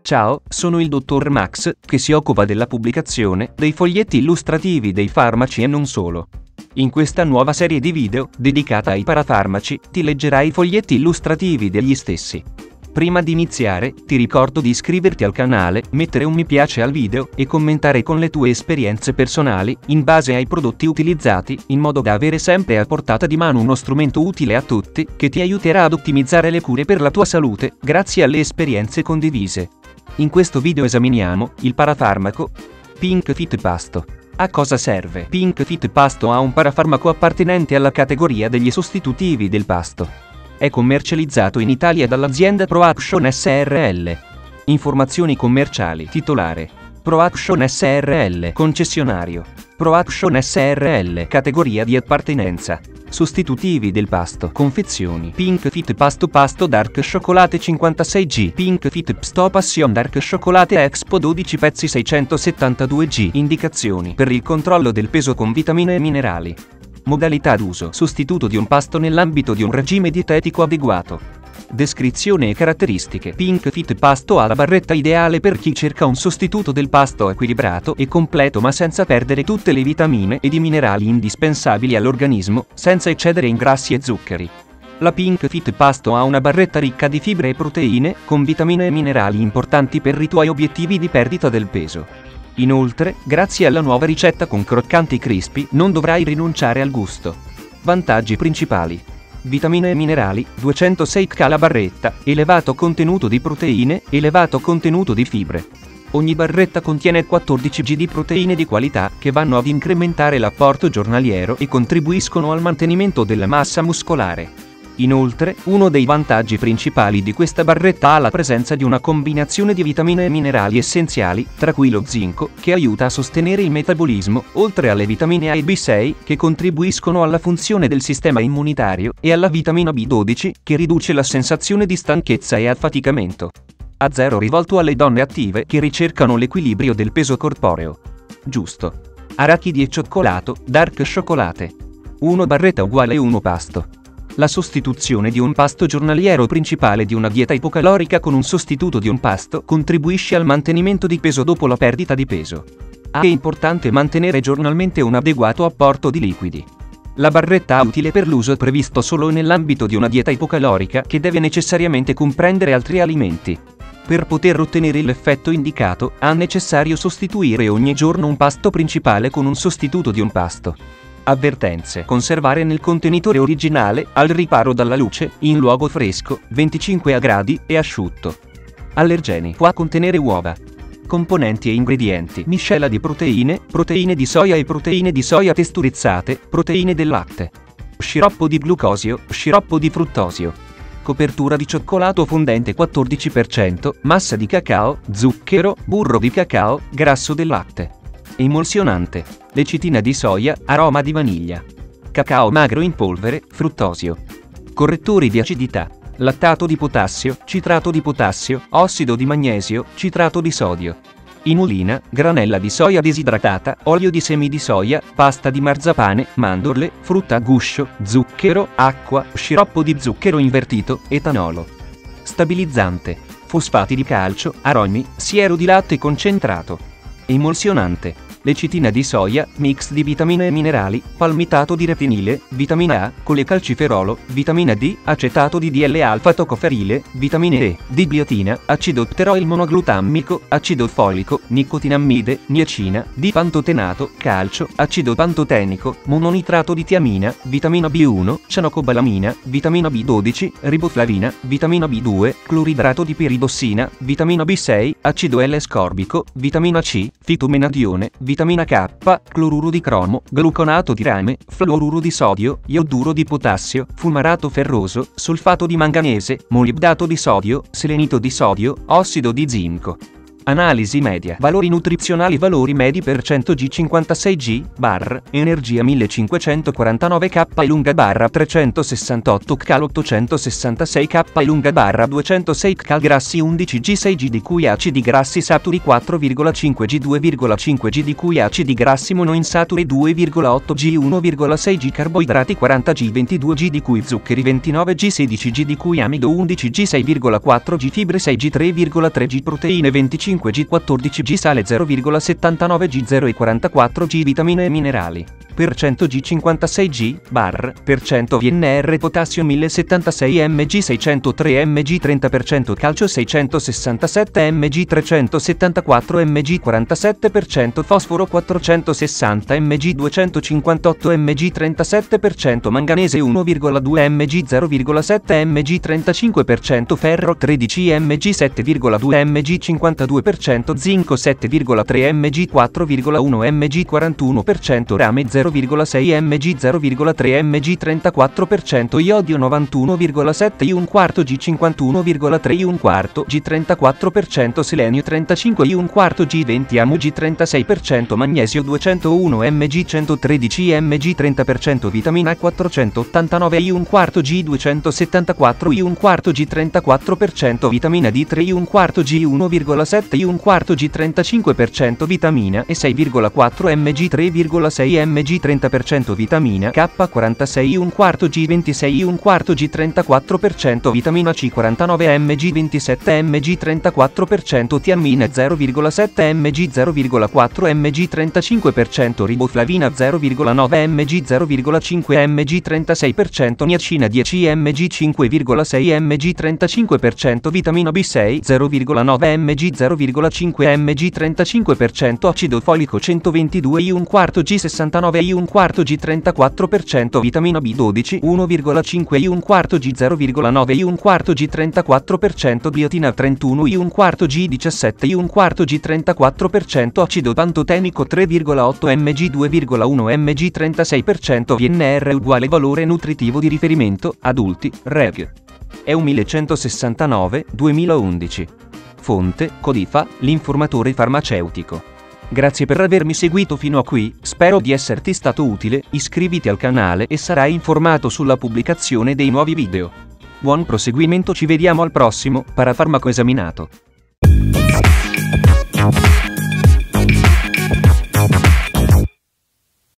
Ciao, sono il dottor Max, che si occupa della pubblicazione dei foglietti illustrativi dei farmaci e non solo. In questa nuova serie di video, dedicata ai parafarmaci, ti leggerai i foglietti illustrativi degli stessi. Prima di iniziare, ti ricordo di iscriverti al canale, mettere un mi piace al video e commentare con le tue esperienze personali, in base ai prodotti utilizzati, in modo da avere sempre a portata di mano uno strumento utile a tutti, che ti aiuterà ad ottimizzare le cure per la tua salute, grazie alle esperienze condivise. In questo video esaminiamo il parafarmaco Pink Fit Pasto. A cosa serve? Pink Fit Pasto è un parafarmaco appartenente alla categoria degli sostitutivi del pasto. È commercializzato in Italia dall'azienda ProAction Srl. Informazioni commerciali. Titolare: ProAction Srl. Concessionario: ProAction Srl. Categoria di appartenenza: sostitutivi del pasto. Confezioni: Pink Fit Pasto Dark Chocolate 56G, Pink Fit Pasto Passion Dark Chocolate Expo 12 pezzi 672G. Indicazioni per il controllo del peso con vitamine e minerali. Modalità d'uso: sostituto di un pasto nell'ambito di un regime dietetico adeguato. Descrizione e caratteristiche. Pink Fit Pasto ha la barretta ideale per chi cerca un sostituto del pasto equilibrato e completo ma senza perdere tutte le vitamine ed i minerali indispensabili all'organismo, senza eccedere in grassi e zuccheri. La Pink Fit Pasto ha una barretta ricca di fibre e proteine, con vitamine e minerali importanti per i tuoi obiettivi di perdita del peso. Inoltre, grazie alla nuova ricetta con croccanti crispy, non dovrai rinunciare al gusto. Vantaggi principali: vitamine e minerali, 206 kcal la barretta, elevato contenuto di proteine, elevato contenuto di fibre. Ogni barretta contiene 14 g di proteine di qualità, che vanno ad incrementare l'apporto giornaliero e contribuiscono al mantenimento della massa muscolare. Inoltre, uno dei vantaggi principali di questa barretta è la presenza di una combinazione di vitamine e minerali essenziali, tra cui lo zinco, che aiuta a sostenere il metabolismo, oltre alle vitamine A e B6, che contribuiscono alla funzione del sistema immunitario, e alla vitamina B12, che riduce la sensazione di stanchezza e affaticamento. A0 rivolto alle donne attive che ricercano l'equilibrio del peso corporeo. Giusto. Arachidi e cioccolato, dark chocolate. 1 barretta uguale 1 pasto. La sostituzione di un pasto giornaliero principale di una dieta ipocalorica con un sostituto di un pasto contribuisce al mantenimento di peso dopo la perdita di peso. È importante mantenere giornalmente un adeguato apporto di liquidi. La barretta è utile per l'uso previsto solo nell'ambito di una dieta ipocalorica che deve necessariamente comprendere altri alimenti. Per poter ottenere l'effetto indicato, è necessario sostituire ogni giorno un pasto principale con un sostituto di un pasto. Avvertenze: conservare nel contenitore originale, al riparo dalla luce, in luogo fresco, 25 a gradi, e asciutto. Allergeni: può contenere uova. Componenti e ingredienti: miscela di proteine, proteine di soia e proteine di soia testurizzate, proteine del latte. Sciroppo di glucosio, sciroppo di fruttosio. Copertura di cioccolato fondente 14%, massa di cacao, zucchero, burro di cacao, grasso del latte. Emulsionante: lecitina di soia, aroma di vaniglia. Cacao magro in polvere, fruttosio. Correttori di acidità: lattato di potassio, citrato di potassio, ossido di magnesio, citrato di sodio. Inulina, granella di soia disidratata, olio di semi di soia, pasta di marzapane, mandorle, frutta a guscio, zucchero, acqua, sciroppo di zucchero invertito, etanolo. Stabilizzante: fosfati di calcio, aromi, siero di latte concentrato. Emulsionante: lecitina di soia, mix di vitamine e minerali, palmitato di retinile, vitamina A, colecalciferolo, vitamina D, acetato di DL-alfa-tocoferile, vitamine E, D-biotina, acido pteroil monoglutammico, acido folico, nicotinamide, niacina, D-pantotenato, calcio, acido pantotenico, mononitrato di tiamina, vitamina B1, cianocobalamina, vitamina B12, riboflavina, vitamina B2, cloridrato di piridossina, vitamina B6, acido L-ascorbico, vitamina C, fitomenadione, vitamina K, cloruro di cromo, gluconato di rame, fluoruro di sodio, ioduro di potassio, fumarato ferroso, solfato di manganese, molibdato di sodio, selenito di sodio, ossido di zinco. Analisi media. Valori nutrizionali. Valori medi per 100 G 56 G, barra, energia 1549 K e lunga barra 368 cal 866 K e lunga barra 206 cal grassi 11 G 6 G di cui acidi grassi saturi 4,5 G 2,5 G di cui acidi grassi monoinsaturi 2,8 G 1,6 G carboidrati 40 G 22 G di cui zuccheri 29 G 16 G di cui amido 11 G 6,4 G fibre 6 G 3,3 G proteine 25 G 14 G sale 0,79 G 0,44 G vitamine e minerali. Per 100 G 56 G, bar, per 100 VNR potassio 1076 mg 603 mg 30% calcio 667 mg 374 mg 47% fosforo 460 mg 258 mg 37% manganese 1,2 mg 0,7 mg 35% ferro 13 mg 7,2 mg 52% zinco 7,3 mg 4,1 mg 41% rame 0,6 mg 0,3 mg 34% iodio 91,7 I un quarto G 51,3 I un quarto G 34% selenio 35 I un quarto G 20 AMU G 36% magnesio 201 mg 113 mg 30% vitamina 489 I un quarto G 274 I un quarto G 34% vitamina D3 I un quarto G 1,7 I un quarto G 35% vitamina e 6,4 mg 3,6 mg 30% vitamina K46 I un quarto G 26 I un quarto G 34% vitamina C 49 mg 27 mg 34% tiamina 0,7 mg 0,4 mg 35% riboflavina 0,9 mg 0,5 mg 36% niacina 10 mg 5,6 mg 35% vitamina B6 0,9 mg 0,5 mg 35% acido folico 122 I un quarto G 69 I un quarto G 34% vitamina B12 1,5 I un quarto G 0,9 I un quarto G 34% biotina 31 I un quarto G 17 I un quarto G 34% acido pantotenico 3,8 mg 2,1 mg 36% VNR uguale valore nutritivo di riferimento adulti reg. EU 1169 2011. Fonte Codifa, l'informatore farmaceutico. Grazie per avermi seguito fino a qui, spero di esserti stato utile, iscriviti al canale e sarai informato sulla pubblicazione dei nuovi video. Buon proseguimento, ci vediamo al prossimo Parafarmaco Esaminato.